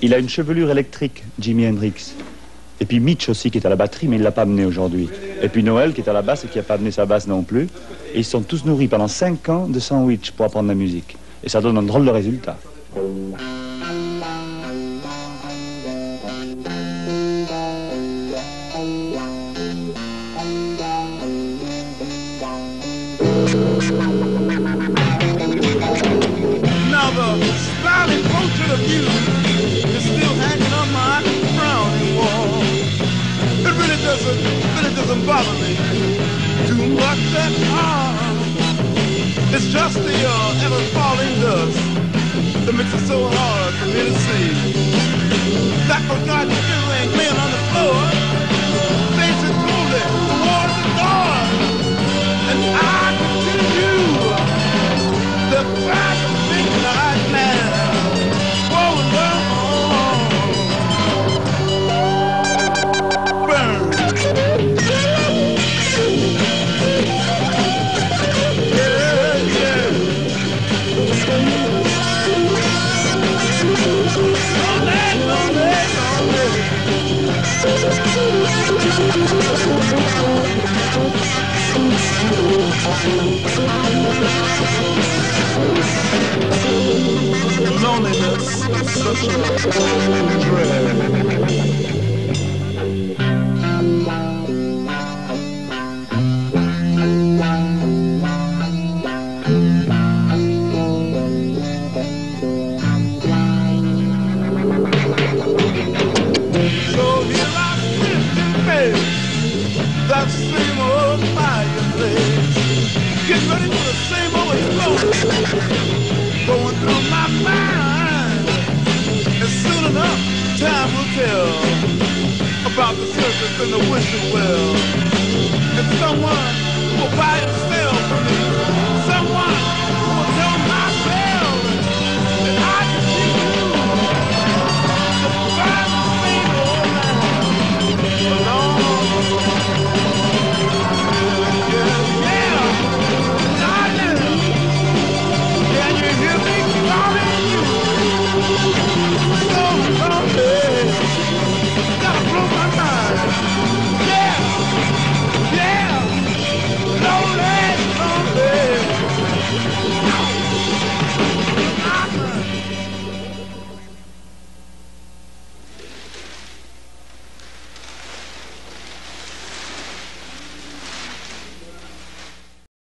Il a une chevelure électrique, Jimi Hendrix. Et puis Mitch aussi qui est à la batterie, mais il ne l'a pas amené aujourd'hui. Et puis Noël qui est à la basse et qui n'a pas amené sa basse non plus. Et ils sont tous nourris pendant 5 ans de sandwich pour apprendre la musique. Et ça donne un drôle de résultat. Now the smiling portrait of you is still hanging on my frowning wall. It really doesn't bother me too much at all. It's just the ever falling dust that makes it so hard for me to see. That forgotten feeling laying on the floor, facing coolly towards the door, and I continue the crack of midnight now. Whoa, burn. Loneliness is such a dread. That same old fireplace, getting ready for the same old explosion going through my mind. And soon enough, time will tell about the circus and the wishing well. And someone will buy himself